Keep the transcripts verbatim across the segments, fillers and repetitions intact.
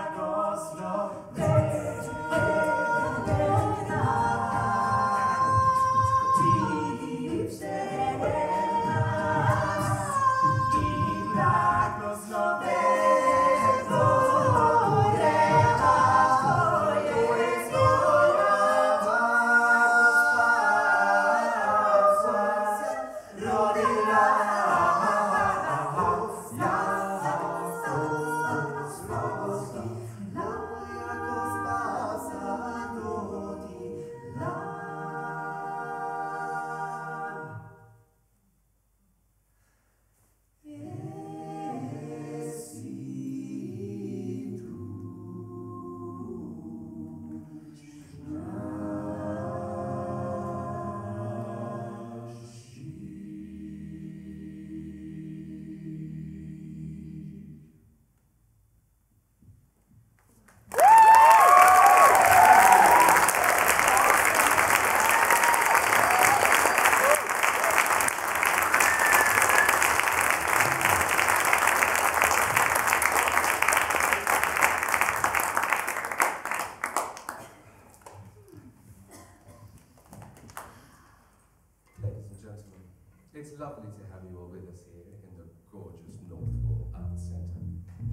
It's lovely to have you all with us here in the gorgeous North Wall Art Centre.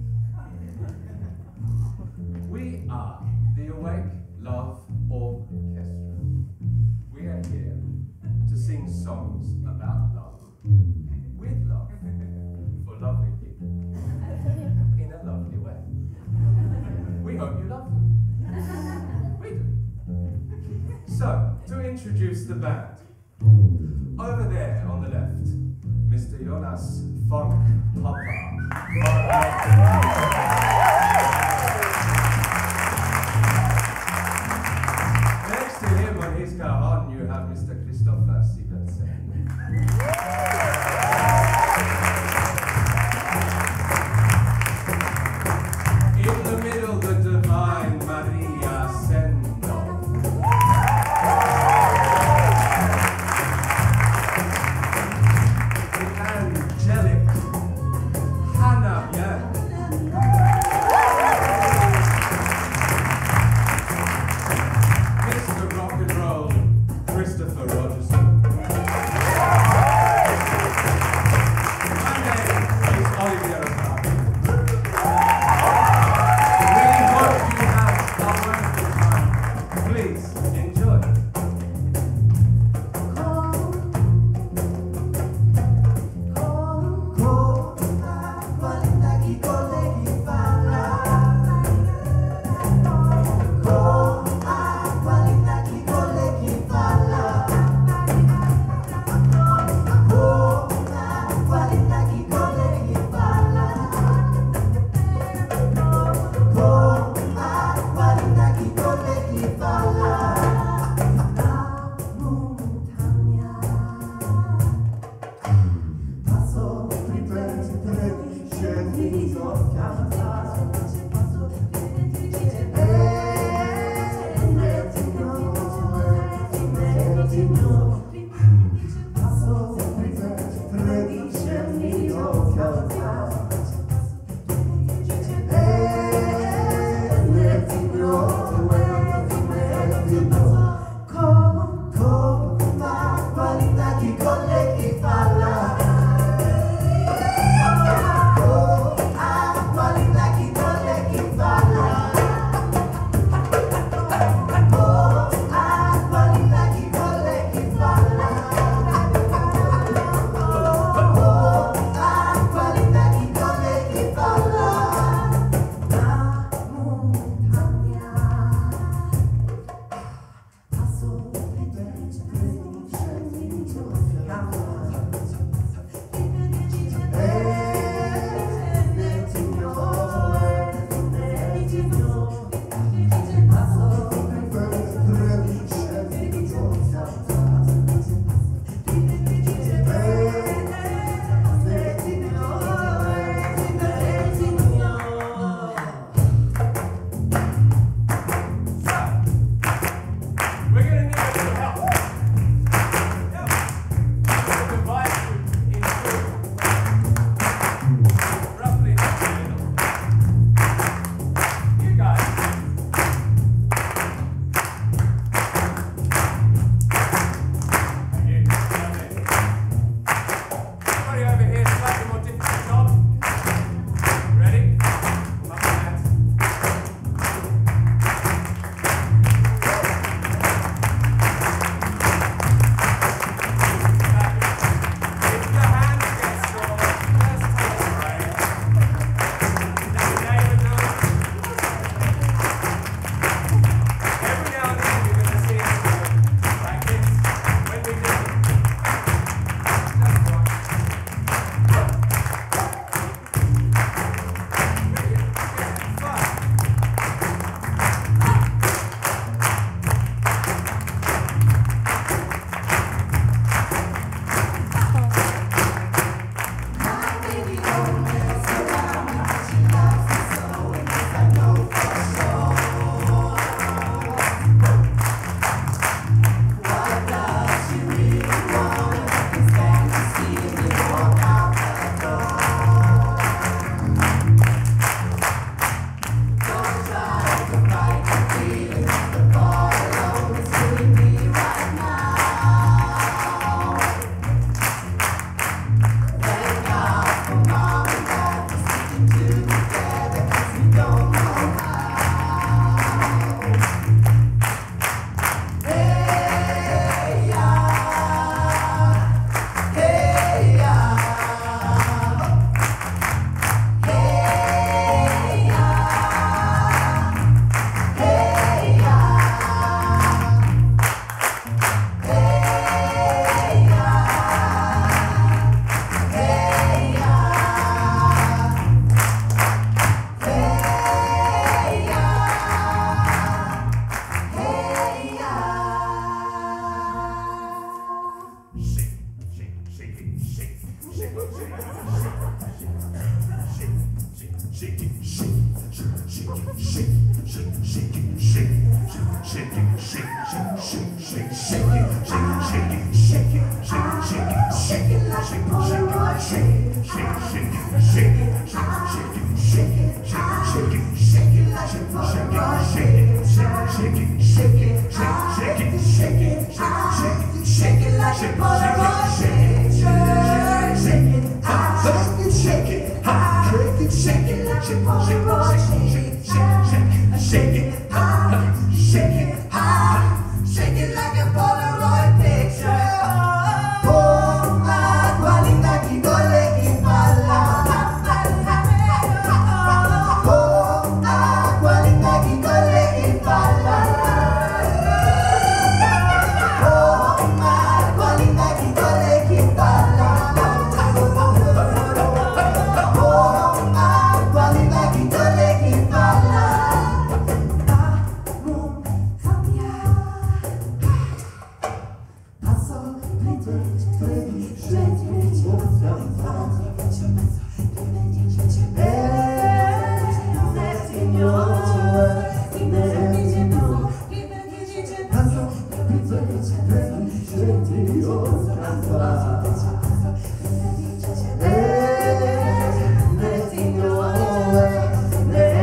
We are the Awake Love Orchestra. We are here to sing songs about love, with love, for lovely people, in a lovely way. We hope you love them. We do. So, to introduce the band, over there on the left, Mister Jonas Funk Papa. Next to him on his cajon, you have Mister Christopher Sivertsen. In the middle, the divine Maria Sendov. The angelic Hannah Young.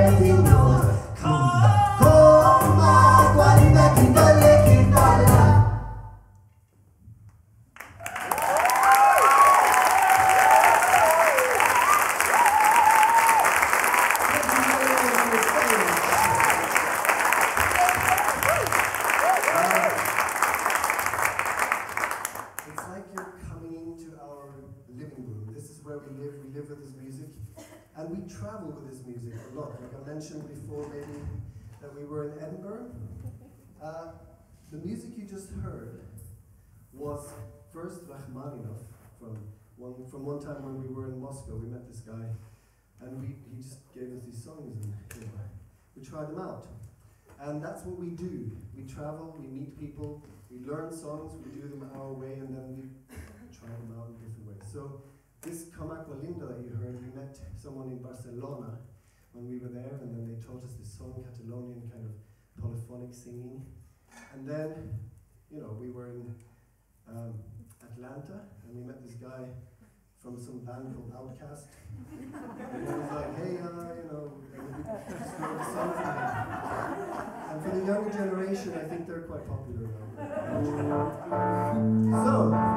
Before maybe that we were in Edinburgh. Uh, the music you just heard was first Rachmaninoff from one from one time when we were in Moscow. We met this guy, and we he just gave us these songs, and you know, we tried them out. And that's what we do. We travel, we meet people, we learn songs, we do them our way, and then we try them out in different ways. So this Com Aqua Linda that you heard, we met someone in Barcelona when we were there, and then they taught us this song, Catalonian kind of polyphonic singing. And then, you know, we were in um, Atlanta, and we met this guy from some band called Outkast. And he was like, hey, uh, you know, and we just wrote a song for him. And for the younger generation, I think they're quite popular now. So,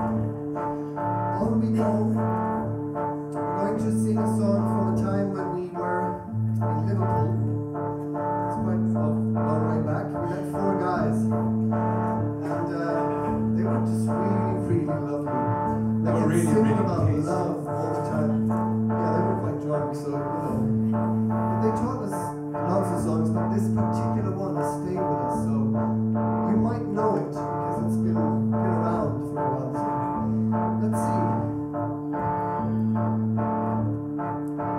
on we go. We're going to sing a song from a time when we were in Liverpool. It's quite a long way back. We met four guys, and uh, they were just really, really lovely. They were really, singing really about case. love all the time. Yeah, they were quite drunk, so you know. But they taught us lots of songs, but this particular one has stayed with us. So you might know it because it's been been around for a while. So let's see.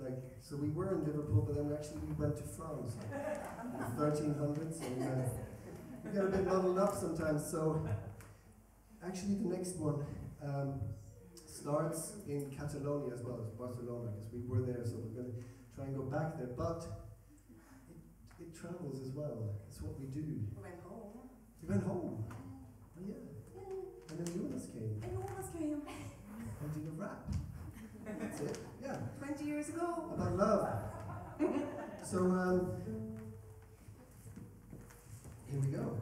like, so we were in Liverpool, but then actually we went to France in the thirteen hundreds, and uh, we got a bit muddled up sometimes. So actually the next one um, starts in Catalonia as well as Barcelona, because we were there, so we're going to try and go back there. But it, it travels as well. It's what we do. We went home. We went home. Oh, yeah. And then Jonas came. And Jonas came. And did a rap. That's it. Yeah. Twenty years ago. About love. So um, here we go.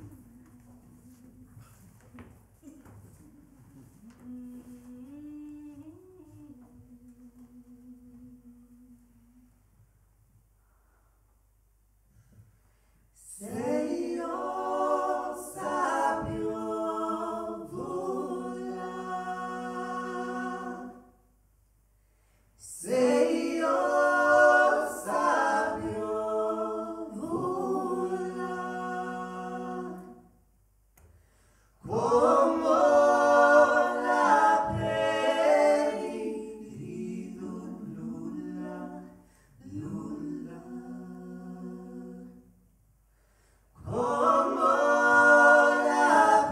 Señor sabio volar, Señor sabio volar, como la peregrino lula, lula. Como la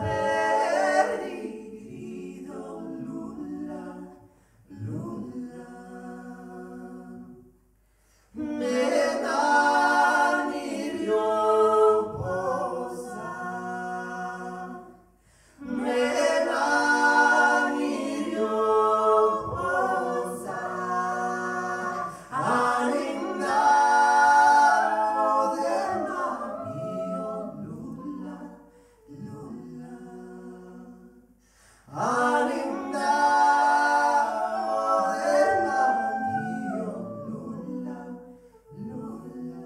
peregrino lula, lula. Menanillo posa, menanillo posa, alindao de namio lula, lula. Alindao de namio lula, lula.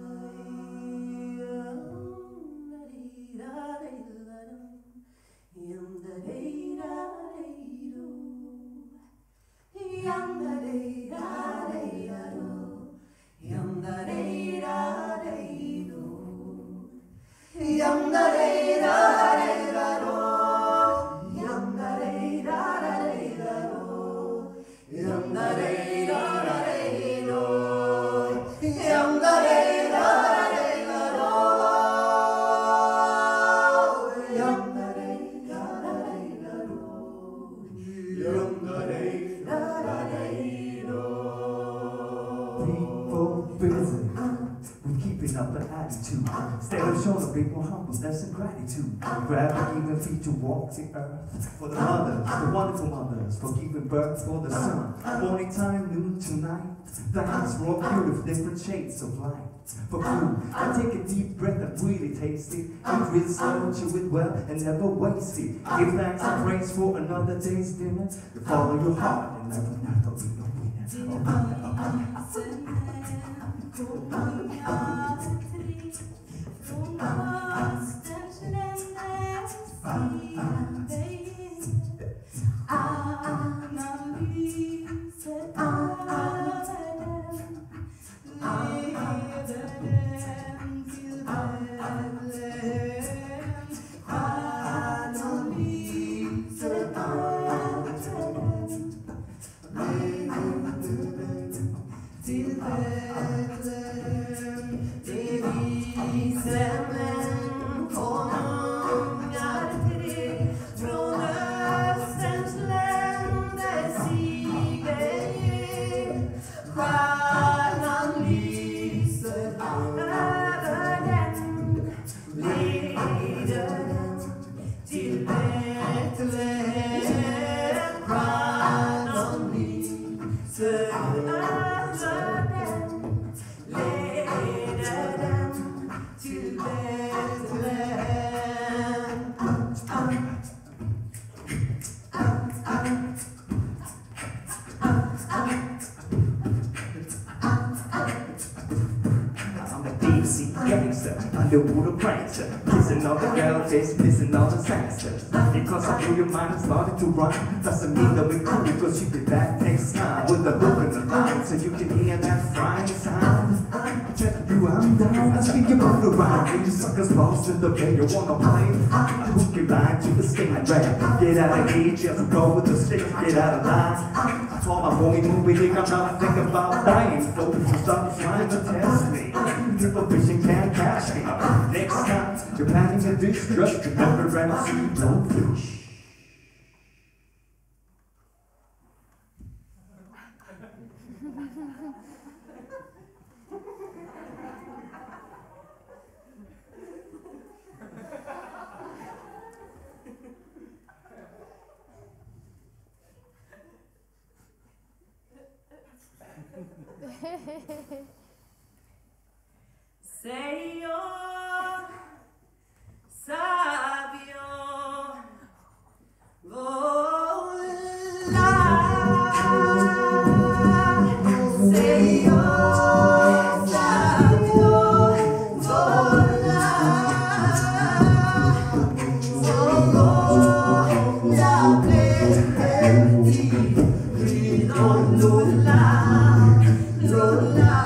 People busy with keeping up the attitude. Instead of showing a bit more humbleness and gratitude. Gravity even feature walks the earth for the mothers, the wonderful mothers, for giving birth for the sun. Morning time, noon to night. Thanks for all beautiful different shades of light. For food, I take a deep breath and really taste it. Eat real slow, chew it well, and never waste it. Give thanks and praise for another day's dinner. You follow your heart and never not to be a winner. Underwater prankster, kissing all the girl face, missing all the sangsters. Because I feel your mind is starting to run, doesn't mean that we're cool, because you'll be back next time with a hook in the line, so you can hear that frying sound. I tell you I'm down, I speak about the ride, and you suckers lost in the bed, you wanna play? I hook your line to the sting and drag. Get out of here, just go with the stick, get out of line. Call my homie movie, think I'm not thinking about dying. Folks will stop trying to test me. People fishing can't catch me. Next time you're planning a dish, just remember and see no fish. Señor sabio, volar. Señor sabio, volar. Solo la perdí, grido Lola, Lola.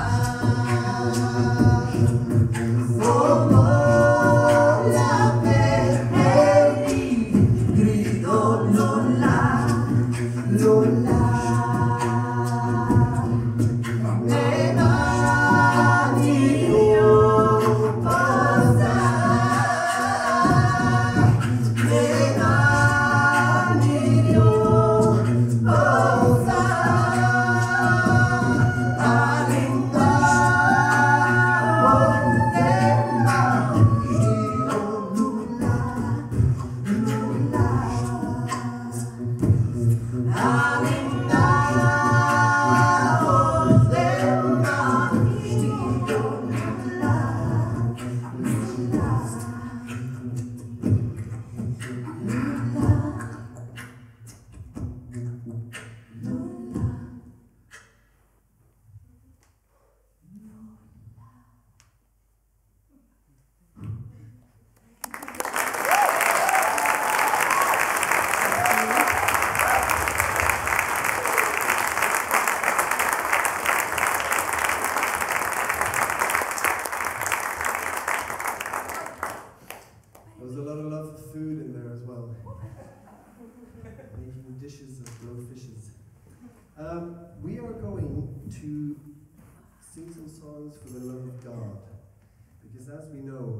Dishes of blowfishes. Um, we are going to sing some songs for the love of God, because as we know,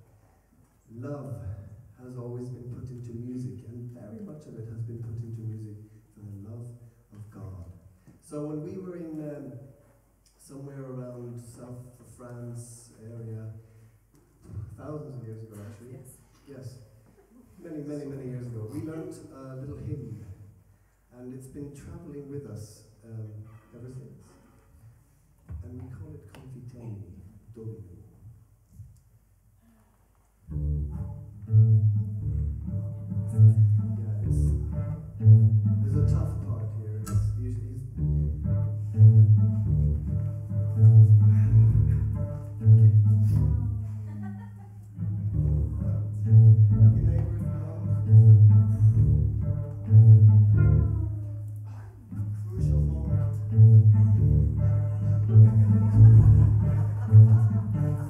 love has always been put into music, and very much of it has been put into music for the love of God. So when we were in um, somewhere around south of France area, thousands of years ago actually, Yes. yes, many, many, many years ago, we learnt a little hymn. And it's been traveling with us um, ever since. And we call it Confiteni Domino. Yeah, it's, there's a tough part here. It's usually it's, your neighbor, crucial moment.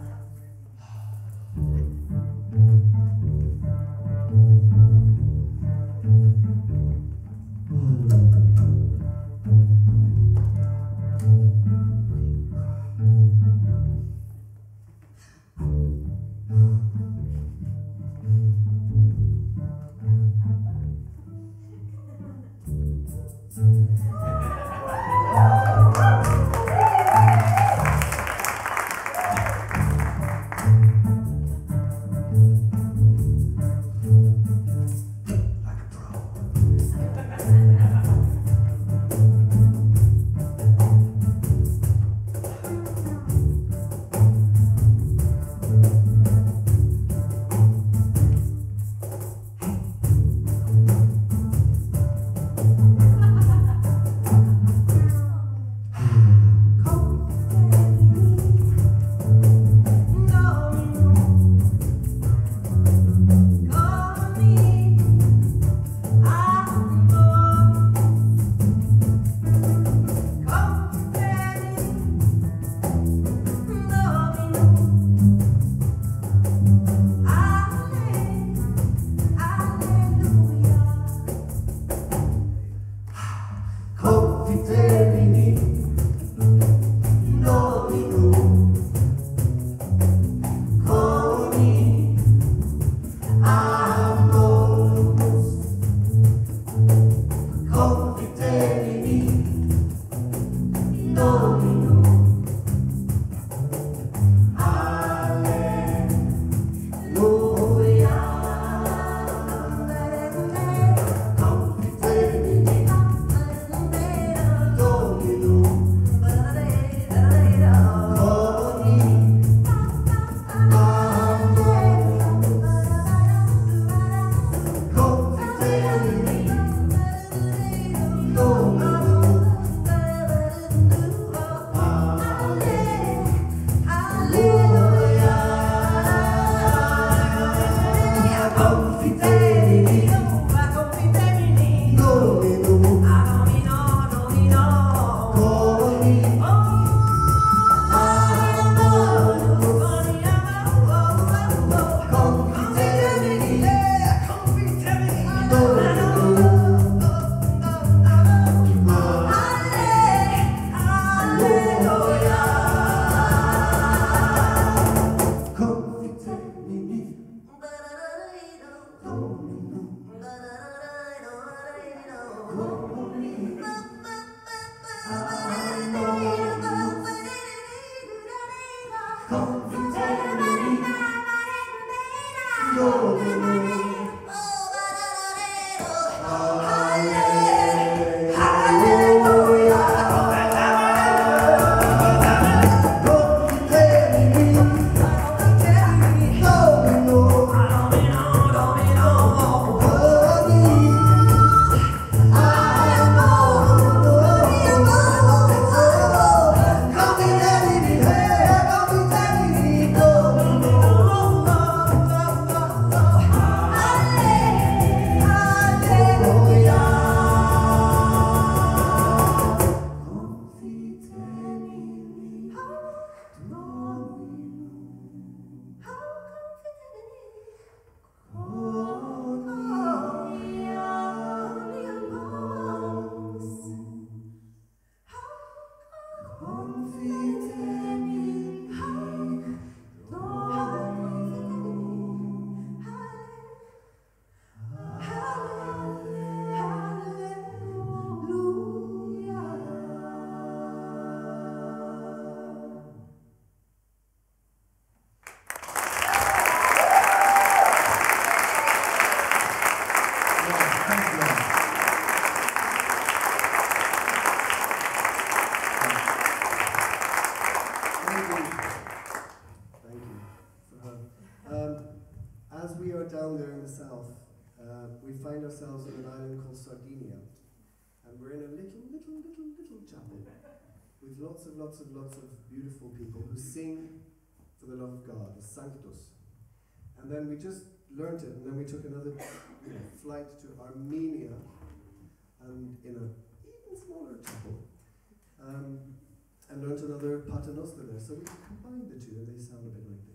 find ourselves on an island called Sardinia, and we're in a little, little, little, little chapel with lots of, lots of, lots of beautiful people who sing for the love of God, the Sanctus. And then we just learnt it, and then we took another you know, flight to Armenia, and in a even smaller chapel, um, and learnt another Paternoster there. So we combined the two, and they sound a bit like this.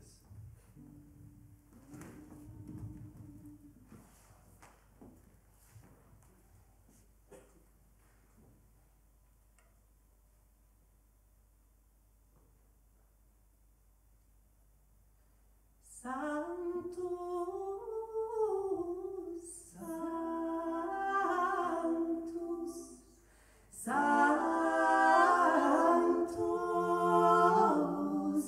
Sanctus, Sanctus, Sanctus,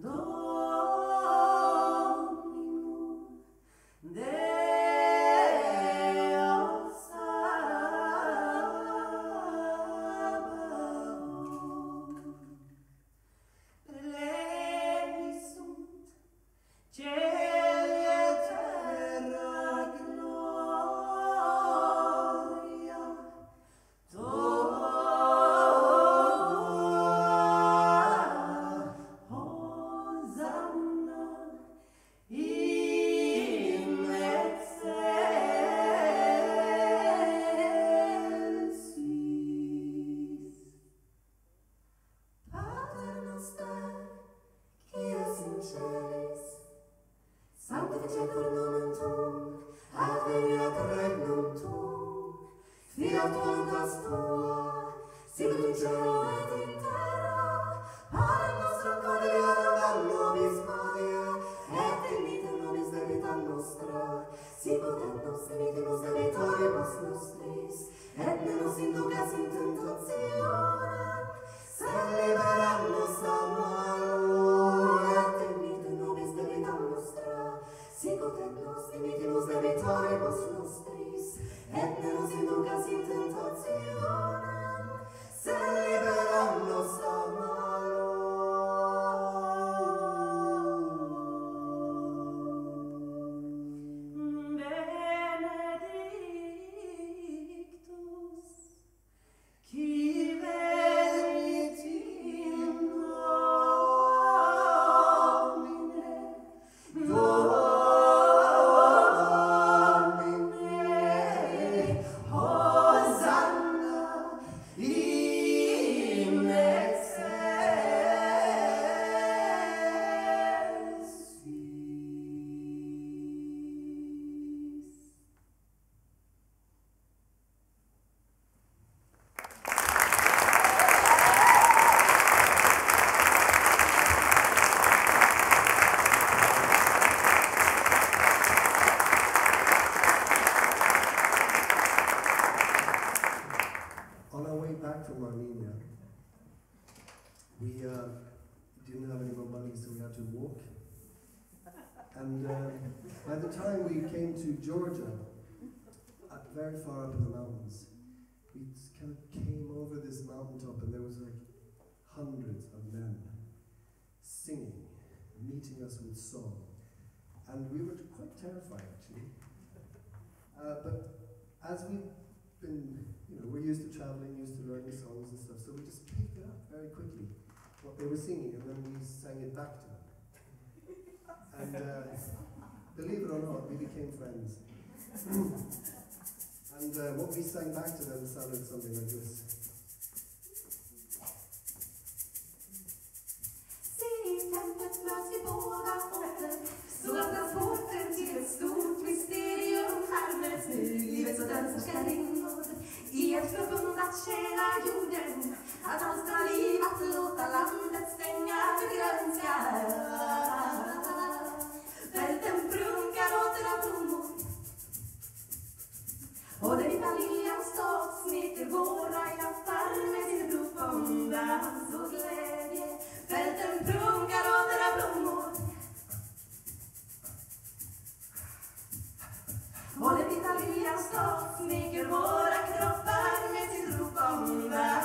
Dominus, Deus Sabaoth, plebissunt Celia terra gloria tua, Hosanna in excelsis. Pater noster, qui es in celis, sanctificetur nomen tuum, adveniat regnum tuum, fiat voluntas tua, sicut in cielo et in terra. Panem nostrum quotidianum da nobis hodie, et dimitte nobis debita nostra, sicut et nos dimittimus debitoribus nostris, et ne nos inducas in tentationem, sed libera nos a malo, et dimitte nobis debita nostra, sicut et nos dimittimus debitoribus nostris, et ne nos inducas in tentationem, sed libera nos a malo. Benedictus, qui venit in nomine Domini, Hosanna in excelsis. On our way back from Armenia, we uh, didn't have any more money, so we had to walk. And uh, by the time we came to Georgia, uh, very far up in the mountains, we just kind of came over this mountaintop, and there was like hundreds of men singing, meeting us with song. And we were quite terrified, actually. Uh, but as we've been, you know, we're used to traveling, used to learning songs and stuff, so we just picked it up very quickly, what they were singing, and then we sang it back to them. And uh, believe it or not, we became friends. And uh, what we sang back to them sounded something like this. Se templet möts i båda åter, så öppnas porten till ett stort mysterium. Här möts nu livets och dödens härskarinnor i ett förbund att tjäna jorden, att alstra liv, att låta landet stänga för grönska. Fälten prunkar åter av blommor, och den vita liljans doft smeker våra hjärtan med sin rop om dans och glädje. Fälten prunkar åter av blommor, och den vita liljans doft smeker våra kroppar med sin rop om dans.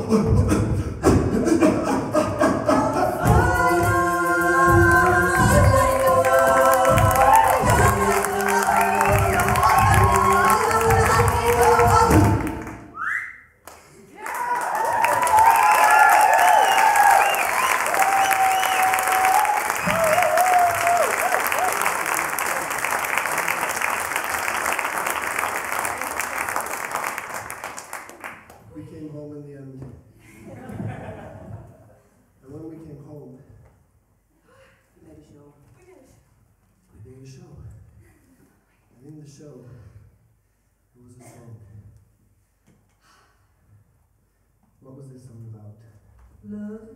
We came home in the end. And when we came home, We made a show. we made a show. And in the show, there was a song. What was this song about? Love.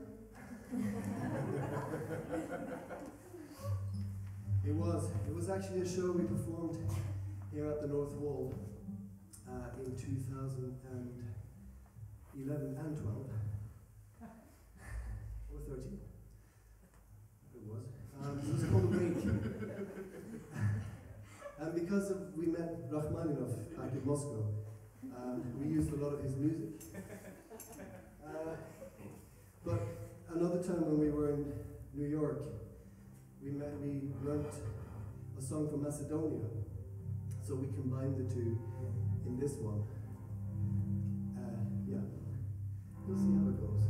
It was. It was actually a show we performed here at the North Wall uh, in two thousand eleven and twelve. Or thirteen. It was. Um, it was called Wake. And because of, we met Rachmaninoff back in Moscow, um, we used a lot of his music. Uh, but another time when we were in New York, we met, we learnt a song from Macedonia. So we combined the two in this one. Uh, yeah. We'll see how it goes.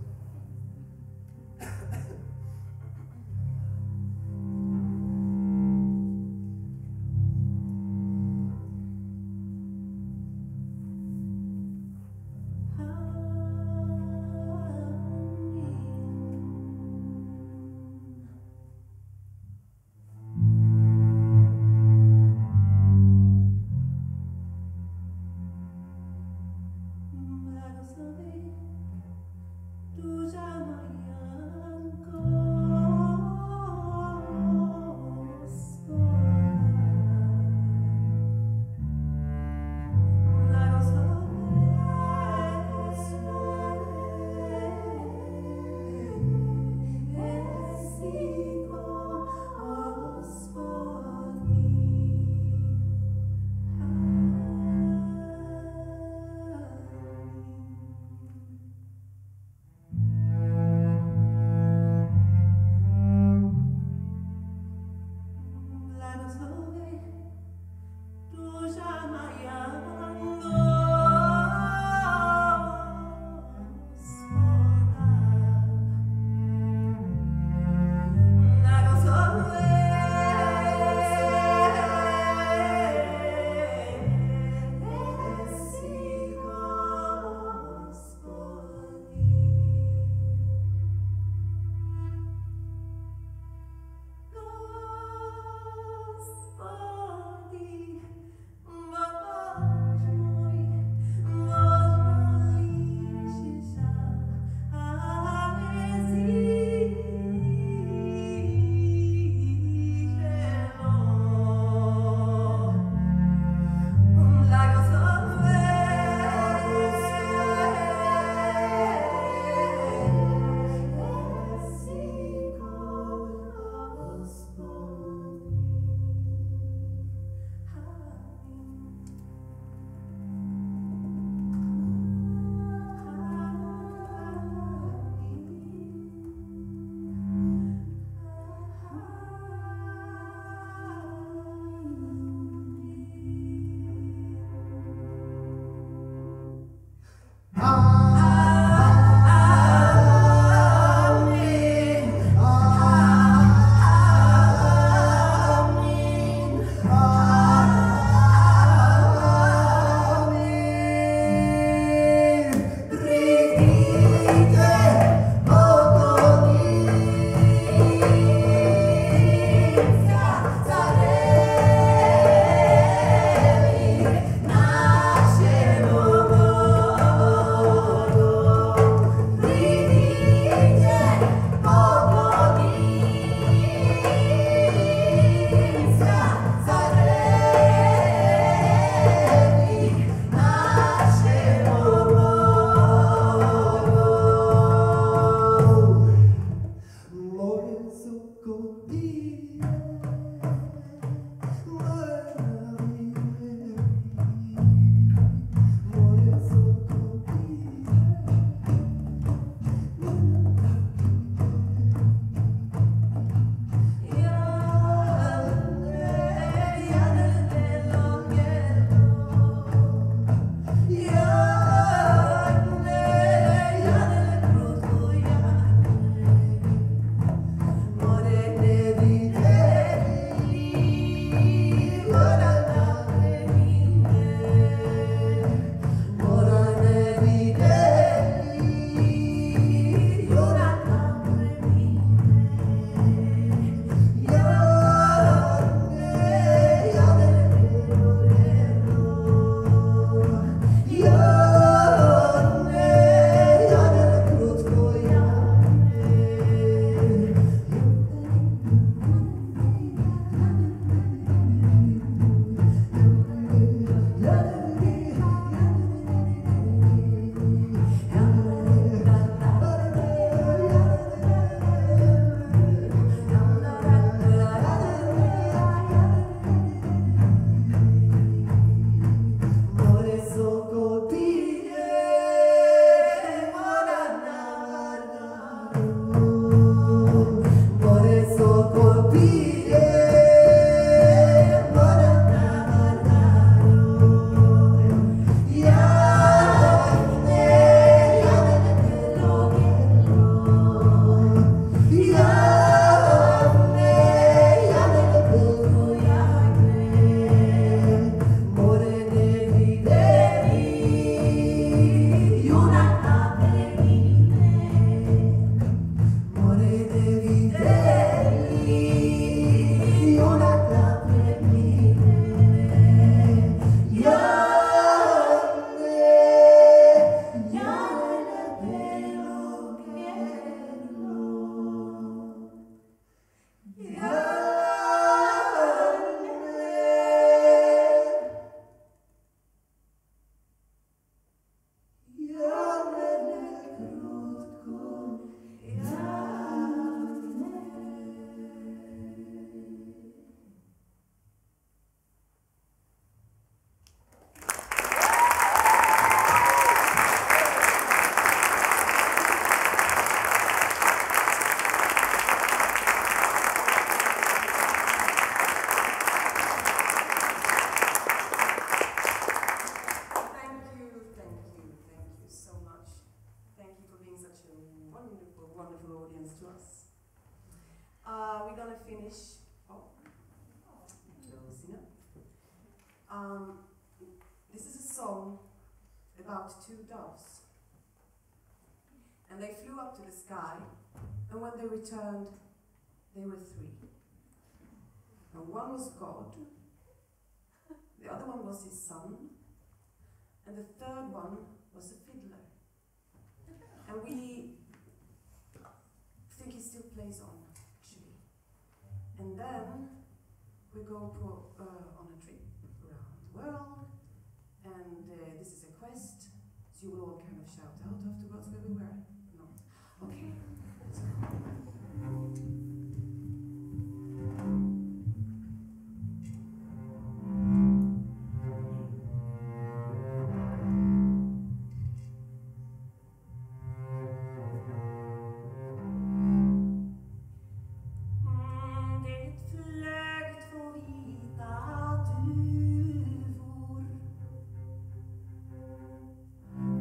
to us. Uh, we're gonna finish. Oh, closing up. Um, this is a song about two doves, and they flew up to the sky, and when they returned, they were three. And one was God, the other one was his son, and the third one was a fiddler. And we think he still plays on, actually. And then we go pro, uh, on a trip around the world, and uh, this is a quest, so you will all kind of shout out afterwards where we were. No? Okay.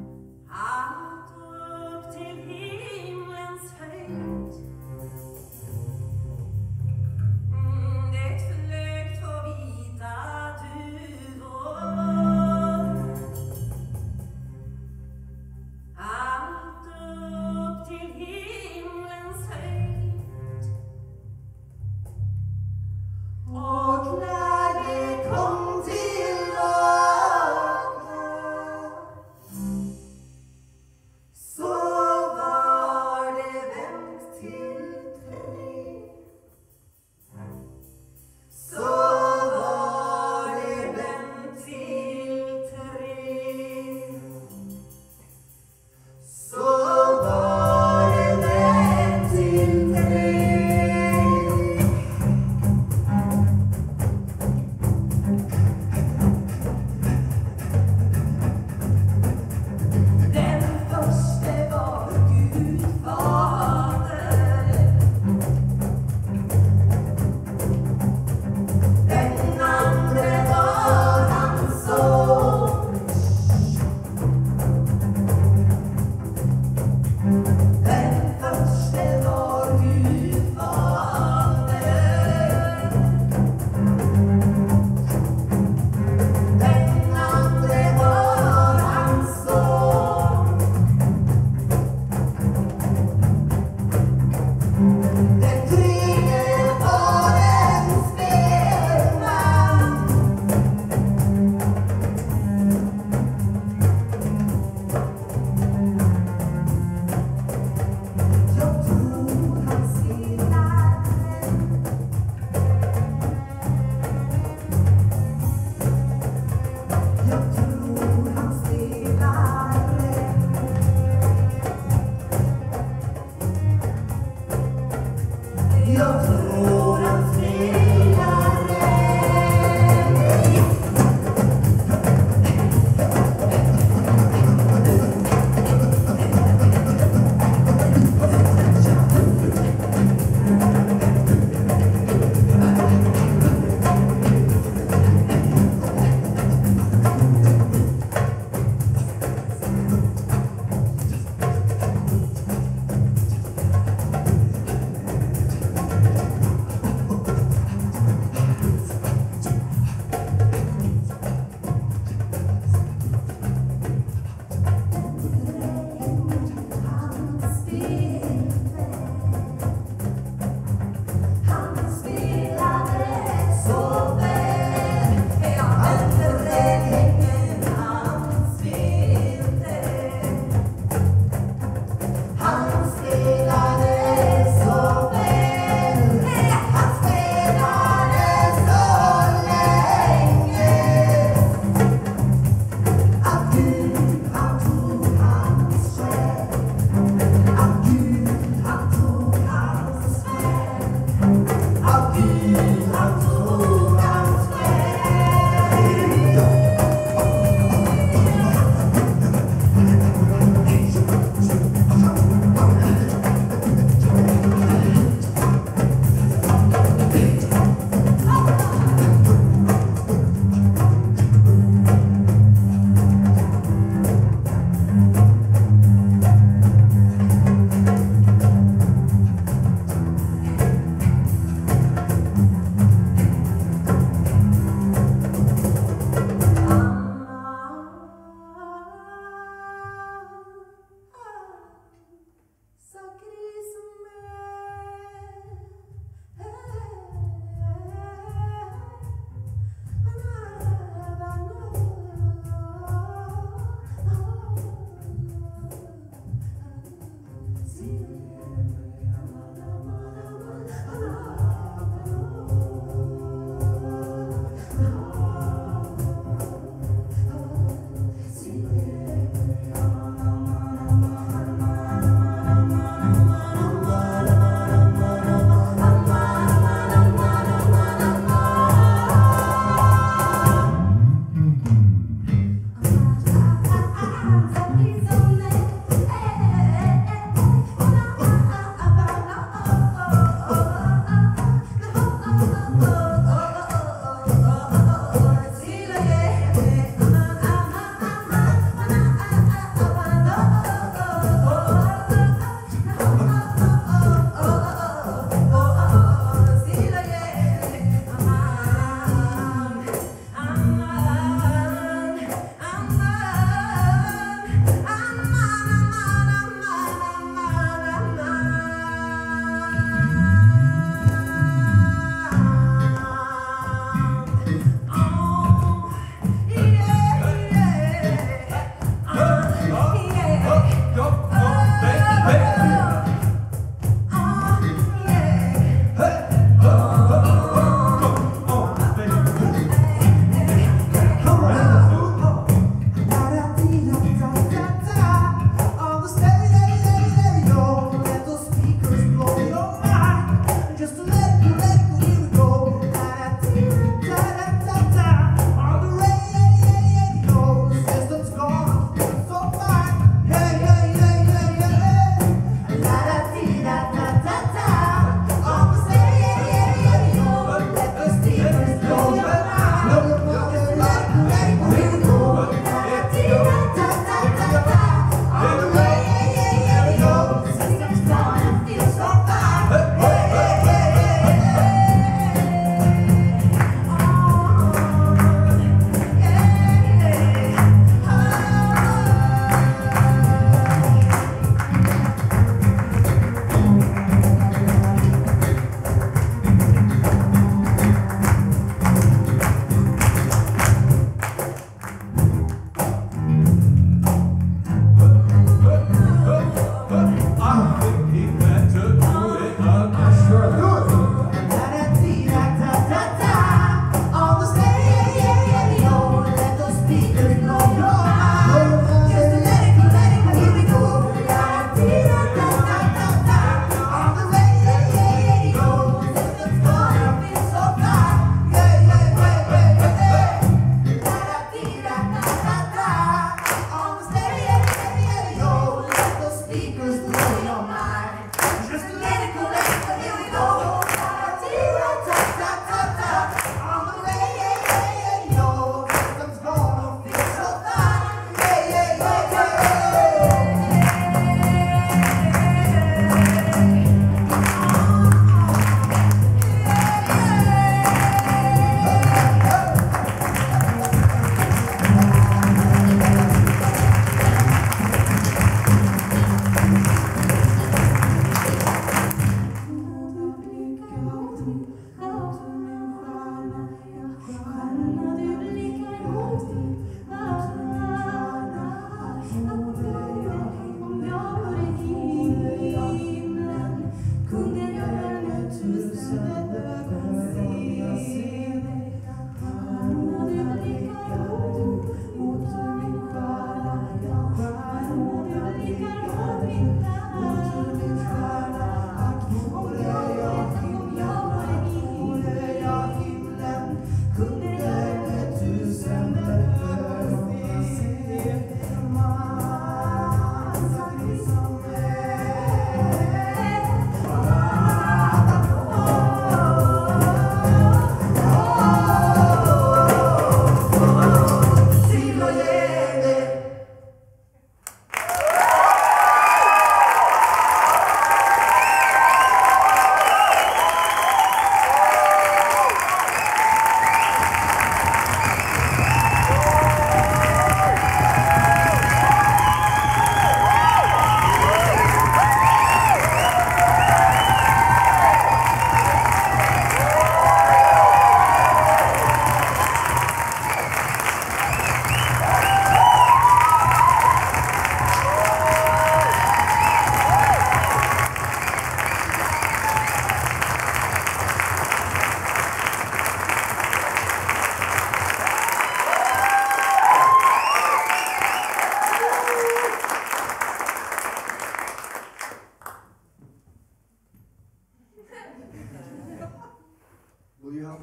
Allt upp till himlens höjd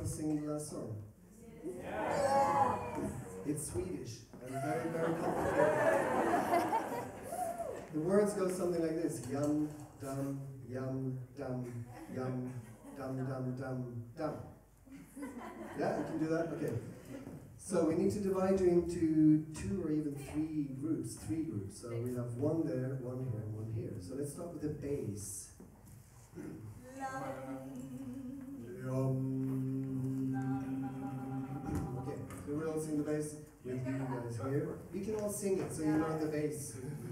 to sing the last song? It's Swedish and very, very complicated. The words go something like this: yum, dum, yum, dum, yum, dum, dum, dum, dum. Yeah, you can do that? Okay. So we need to divide you into two or even three groups, three groups. So we have one there, one here, and one here. So let's start with the bass. Okay, so we'll all sing the bass with you guys here. You can all sing it so you know the bass.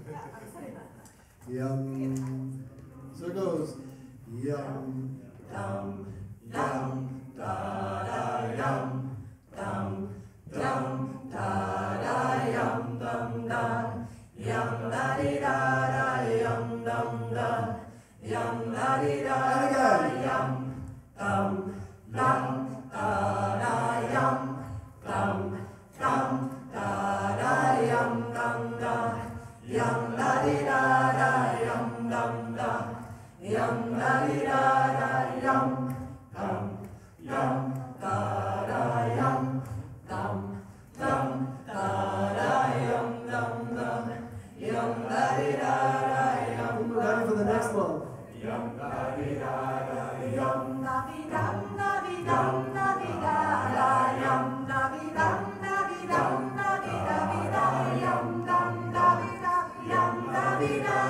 Yum. So it goes. Yum. Dum. Dum. Da da yum. Dum. Dum. Da da yum. Dum da. Yum da di da da yum dum da. Yum da di da da yum. Dum. Dum. Da da yum. Dum. Dum. Da da yum dum da. Yum da di da da yum dum da. Yum da di da da yum. Dum. Yum da da yum. Dum. Dum da da yum dum da. Yum da di da da yum. Ready for the next one? Yum da di da da yum. Da di dum da di dum da di da da yum. Da di dum da di dum da di da di da yum dum da di da yum da di da.